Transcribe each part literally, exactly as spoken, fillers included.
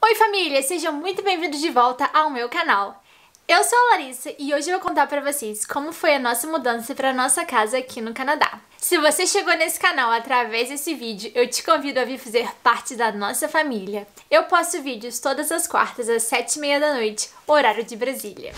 Oi família, sejam muito bem-vindos de volta ao meu canal. Eu sou a Larissa e hoje eu vou contar pra vocês como foi a nossa mudança pra nossa casa aqui no Canadá. Se você chegou nesse canal através desse vídeo, eu te convido a vir fazer parte da nossa família. Eu posto vídeos todas as quartas às sete e meia da noite, horário de Brasília.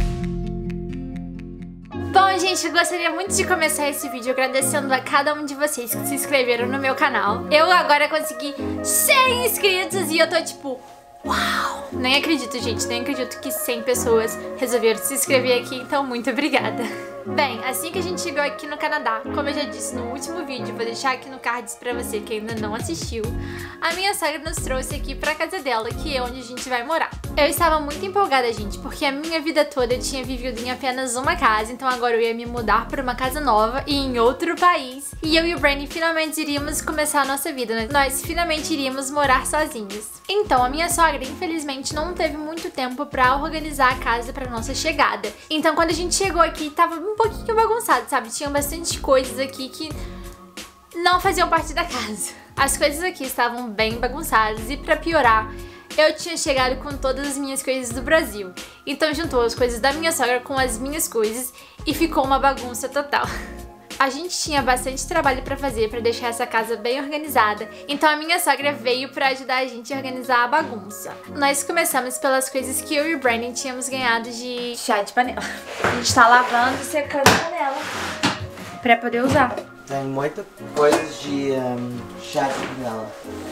Bom, gente, eu gostaria muito de começar esse vídeo agradecendo a cada um de vocês que se inscreveram no meu canal. Eu agora consegui cem inscritos e eu tô tipo... uau! Nem acredito, gente, nem acredito que cem pessoas resolveram se inscrever aqui, então muito obrigada. Bem, assim que a gente chegou aqui no Canadá, como eu já disse no último vídeo, vou deixar aqui no cards pra você que ainda não assistiu, a minha sogra nos trouxe aqui pra casa dela, que é onde a gente vai morar. Eu estava muito empolgada, gente, porque a minha vida toda eu tinha vivido em apenas uma casa, então agora eu ia me mudar pra uma casa nova e em outro país. E eu e o Brandon finalmente iríamos começar a nossa vida, né? Nós finalmente iríamos morar sozinhos. Então, a minha sogra, infelizmente, não teve muito tempo pra organizar a casa pra nossa chegada. Então, quando a gente chegou aqui, tava um pouquinho bagunçado, sabe? Tinha bastante coisas aqui que não faziam parte da casa. As coisas aqui estavam bem bagunçadas e, pra piorar, eu tinha chegado com todas as minhas coisas do Brasil. Então, juntou as coisas da minha sogra com as minhas coisas e ficou uma bagunça total. A gente tinha bastante trabalho pra fazer pra deixar essa casa bem organizada, então a minha sogra veio pra ajudar a gente a organizar a bagunça. Nós começamos pelas coisas que eu e o Brandon tínhamos ganhado de chá de panela. A gente tá lavando e secando a panela pra poder usar. Tem muitas coisas de um, chá de panela.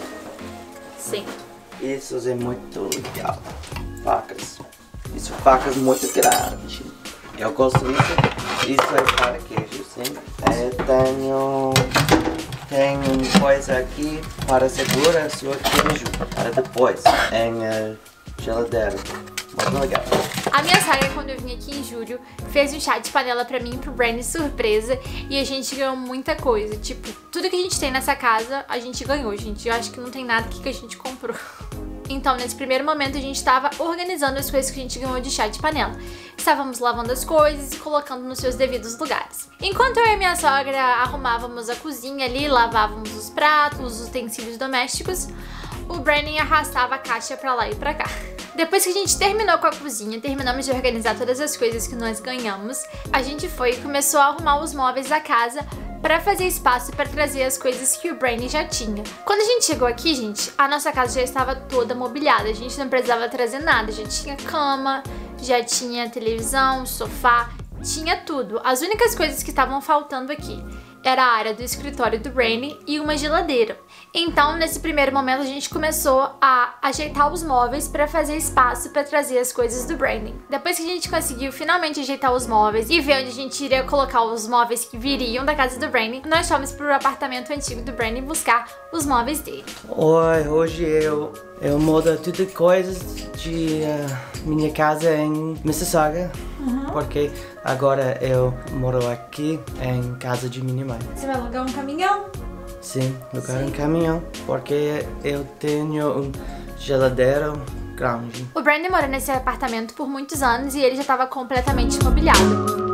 Sim. Isso é muito legal. Facas. Isso facas muito grandes. Eu gosto disso. Isso é para queijo, sim. É, tenho, tenho coisa aqui para segurar seu queijo para depois em uh, geladeira. Muito legal. A minha sogra, quando eu vim aqui em julho, fez um chá de panela pra mim e pro Brandon surpresa. E a gente ganhou muita coisa. Tipo, tudo que a gente tem nessa casa, a gente ganhou, gente. Eu acho que não tem nada que a gente comprou. Então, nesse primeiro momento, a gente estava organizando as coisas que a gente ganhou de chá de panela. Estávamos lavando as coisas e colocando nos seus devidos lugares. Enquanto eu e minha sogra arrumávamos a cozinha ali, lavávamos os pratos, os utensílios domésticos, o Brandon arrastava a caixa pra lá e pra cá. Depois que a gente terminou com a cozinha, terminamos de organizar todas as coisas que nós ganhamos, a gente foi e começou a arrumar os móveis da casa para fazer espaço para trazer as coisas que o Brandon já tinha. Quando a gente chegou aqui, gente, a nossa casa já estava toda mobiliada, a gente não precisava trazer nada, já tinha cama, já tinha televisão, sofá, tinha tudo. As únicas coisas que estavam faltando aqui era a área do escritório do Brandon e uma geladeira. Então, nesse primeiro momento, a gente começou a ajeitar os móveis para fazer espaço para trazer as coisas do Brandon. Depois que a gente conseguiu finalmente ajeitar os móveis e ver onde a gente iria colocar os móveis que viriam da casa do Brandon, nós fomos pro apartamento antigo do Brandon buscar os móveis dele. Oi, hoje eu, eu mudo tudo coisas de uh, minha casa em Mississauga. Uhum. Porque agora eu moro aqui em casa de minha mãe. Você vai alugar um caminhão? Sim, alugar um caminhão, porque eu tenho um geladeiro grande. O Brandon morou nesse apartamento por muitos anos e ele já estava completamente imobiliado.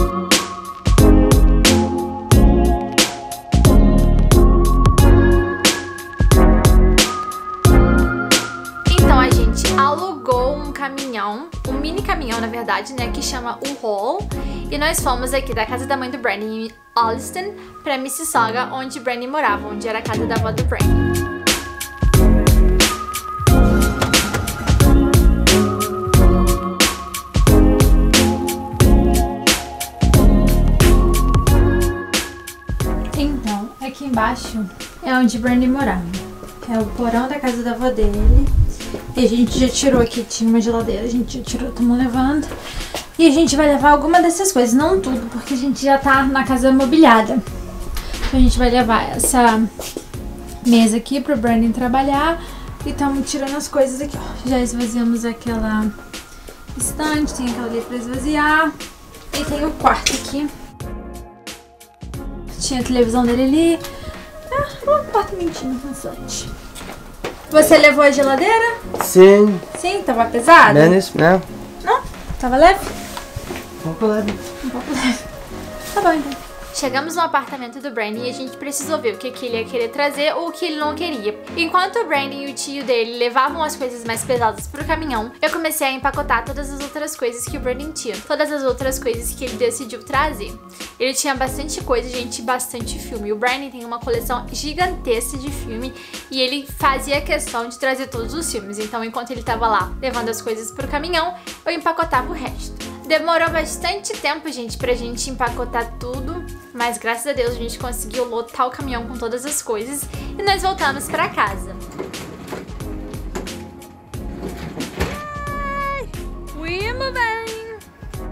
Então a gente alugou um caminhão, um mini caminhão na verdade, né, que chama o Haul, e nós fomos aqui da casa da mãe do Brandon em Alliston pra Mississauga, onde Brandon morava, onde era a casa da avó do Brandon. Então, aqui embaixo é onde Brandon morava. É o porão da casa da avó dele. E a gente já tirou aqui, tinha uma geladeira, a gente já tirou, estamos levando. E a gente vai levar alguma dessas coisas, não tudo, porque a gente já tá na casa mobiliada. Então a gente vai levar essa mesa aqui pro Brandon trabalhar. E estamos tirando as coisas aqui, ó. Já esvaziamos aquela estante, tem aquela ali pra esvaziar. E tem o quarto aqui. Tinha a televisão dele ali. Ah, um apartamentinho pensante. Você levou a geladeira? Sim. Sim, tava pesado? Menos, não. Não? Tava leve? Um pouco leve. Um pouco leve. Tá bom, então. Chegamos no apartamento do Brandon e a gente precisou ver o que, que ele ia querer trazer ou o que ele não queria. Enquanto o Brandon e o tio dele levavam as coisas mais pesadas pro caminhão, eu comecei a empacotar todas as outras coisas que o Brandon tinha. Todas as outras coisas que ele decidiu trazer. Ele tinha bastante coisa, gente, bastante filme. O Brandon tem uma coleção gigantesca de filme e ele fazia questão de trazer todos os filmes. Então, enquanto ele tava lá levando as coisas pro caminhão, eu empacotava o resto. Demorou bastante tempo, gente, pra gente empacotar tudo, mas graças a Deus a gente conseguiu lotar o caminhão com todas as coisas e nós voltamos pra casa. We moving!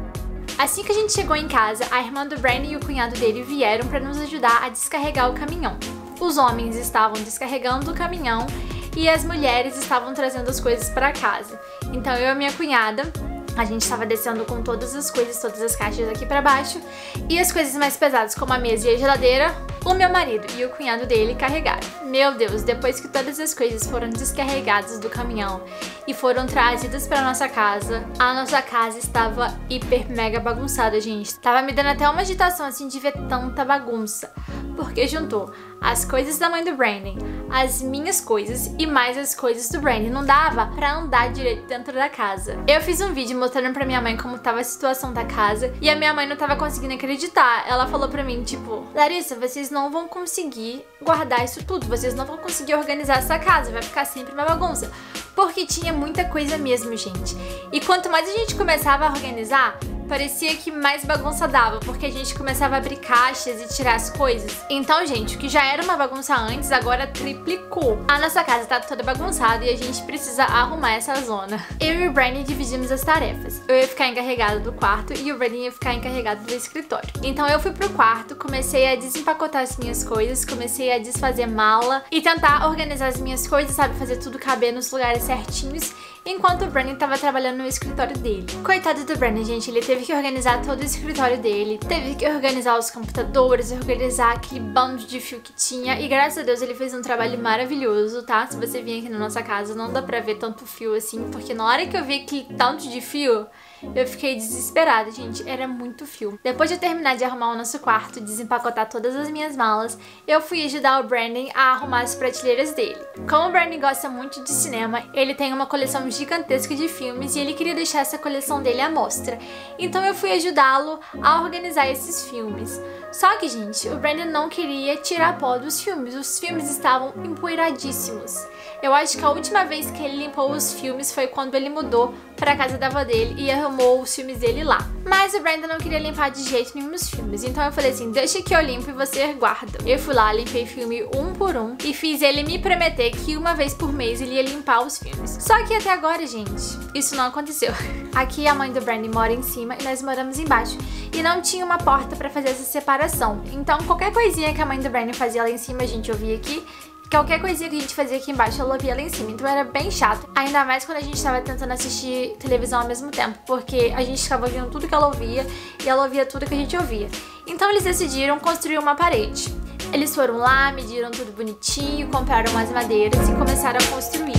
Assim que a gente chegou em casa, a irmã do Brandon e o cunhado dele vieram pra nos ajudar a descarregar o caminhão. Os homens estavam descarregando o caminhão e as mulheres estavam trazendo as coisas pra casa. Então eu e a minha cunhada, a gente estava descendo com todas as coisas, todas as caixas aqui pra baixo. E as coisas mais pesadas, como a mesa e a geladeira, o meu marido e o cunhado dele carregaram. Meu Deus, depois que todas as coisas foram descarregadas do caminhão e foram trazidas pra nossa casa, a nossa casa estava hiper mega bagunçada, gente. Tava me dando até uma agitação assim de ver tanta bagunça. Porque juntou as coisas da mãe do Brandon, as minhas coisas e mais as coisas do Brandon. Não dava pra andar direito dentro da casa. Eu fiz um vídeo mostrando pra minha mãe como tava a situação da casa e a minha mãe não tava conseguindo acreditar. Ela falou pra mim, tipo, Larissa, vocês não vão conseguir guardar isso tudo, vocês não vão conseguir organizar essa casa, vai ficar sempre uma bagunça. Porque tinha muita coisa mesmo, gente. E quanto mais a gente começava a organizar, parecia que mais bagunça dava, porque a gente começava a abrir caixas e tirar as coisas. Então, gente, o que já era uma bagunça antes, agora triplicou. A nossa casa tá toda bagunçada e a gente precisa arrumar essa zona. Eu e o Brandon dividimos as tarefas. Eu ia ficar encarregada do quarto e o Brandon ia ficar encarregado do escritório. Então eu fui pro quarto, comecei a desempacotar as minhas coisas, comecei a desfazer mala e tentar organizar as minhas coisas, sabe? Fazer tudo caber nos lugares certinhos, enquanto o Brandon tava trabalhando no escritório dele. Coitado do Brandon, gente, ele teve que organizar todo o escritório dele, teve que organizar os computadores, organizar aquele bando de fio que tinha, e graças a Deus ele fez um trabalho maravilhoso, tá? Se você vir aqui na nossa casa, não dá pra ver tanto fio assim, porque na hora que eu vi aquele tanto de fio, eu fiquei desesperada, gente, era muito fio. Depois de eu terminar de arrumar o nosso quarto, desempacotar todas as minhas malas, eu fui ajudar o Brandon a arrumar as prateleiras dele. Como o Brandon gosta muito de cinema, ele tem uma coleção gigantesca de filmes e ele queria deixar essa coleção dele à mostra. Então eu fui ajudá-lo a organizar esses filmes. Só que, gente, o Brandon não queria tirar pó dos filmes, os filmes estavam empoeiradíssimos. Eu acho que a última vez que ele limpou os filmes foi quando ele mudou pra casa da avó dele e arrumou os filmes dele lá. Mas o Brandon não queria limpar de jeito nenhum os filmes, então eu falei assim, deixa que eu limpo e você guarda. Eu fui lá, limpei filme um por um e fiz ele me prometer que uma vez por mês ele ia limpar os filmes. Só que até agora, gente, isso não aconteceu. Aqui a mãe do Brandon mora em cima e nós moramos embaixo. E não tinha uma porta pra fazer essa separação. Então qualquer coisinha que a mãe do Brandon fazia lá em cima, a gente ouvia aqui. Qualquer coisinha que a gente fazia aqui embaixo, ela ouvia lá em cima. Então era bem chato. Ainda mais quando a gente tava tentando assistir televisão ao mesmo tempo. Porque a gente ficava ouvindo tudo que ela ouvia e ela ouvia tudo que a gente ouvia. Então eles decidiram construir uma parede. Eles foram lá, mediram tudo bonitinho, compraram umas madeiras e começaram a construir.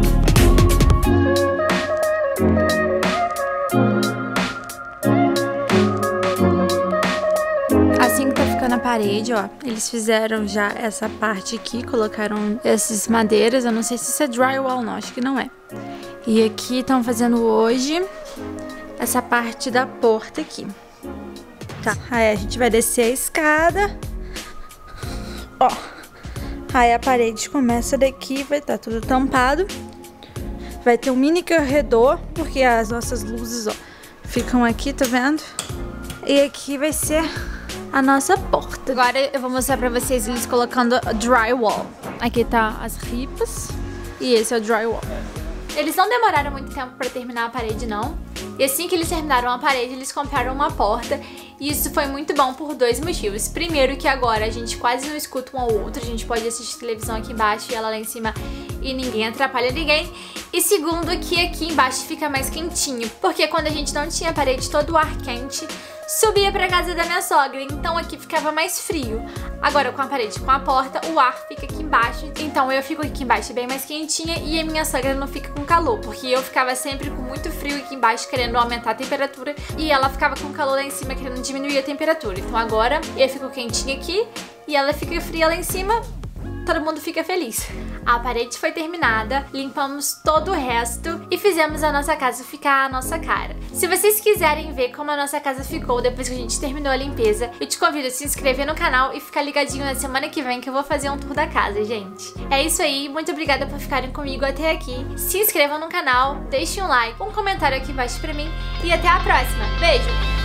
Assim que tá ficando a parede, ó, eles fizeram já essa parte aqui, colocaram essas madeiras, eu não sei se isso é drywall não, acho que não é. E aqui estão fazendo hoje essa parte da porta aqui. Tá, aí a gente vai descer a escada, ó, aí a parede começa daqui, vai estar tudo tampado. Vai ter um mini corredor, porque as nossas luzes, ó, ficam aqui, tá vendo? E aqui vai ser a nossa porta. Agora eu vou mostrar pra vocês eles colocando drywall. Aqui tá as ripas e esse é o drywall. Eles não demoraram muito tempo pra terminar a parede, não. E assim que eles terminaram a parede, eles compraram uma porta. E isso foi muito bom por dois motivos. Primeiro que agora a gente quase não escuta um ao outro. A gente pode assistir televisão aqui embaixo e ela lá em cima e ninguém atrapalha ninguém. E segundo, que aqui embaixo fica mais quentinho, porque quando a gente não tinha parede, todo o ar quente subia pra casa da minha sogra, então aqui ficava mais frio. Agora com a parede com a porta, o ar fica aqui embaixo, então eu fico aqui embaixo bem mais quentinha e a minha sogra não fica com calor, porque eu ficava sempre com muito frio aqui embaixo querendo aumentar a temperatura e ela ficava com calor lá em cima querendo diminuir a temperatura. Então agora eu fico quentinha aqui e ela fica fria lá em cima. Todo mundo fica feliz. A parede foi terminada, limpamos todo o resto e fizemos a nossa casa ficar a nossa cara. Se vocês quiserem ver como a nossa casa ficou depois que a gente terminou a limpeza, eu te convido a se inscrever no canal e ficar ligadinho na semana que vem que eu vou fazer um tour da casa, gente. É isso aí, muito obrigada por ficarem comigo até aqui. Se inscrevam no canal, deixem um like, um comentário aqui embaixo pra mim e até a próxima. Beijo!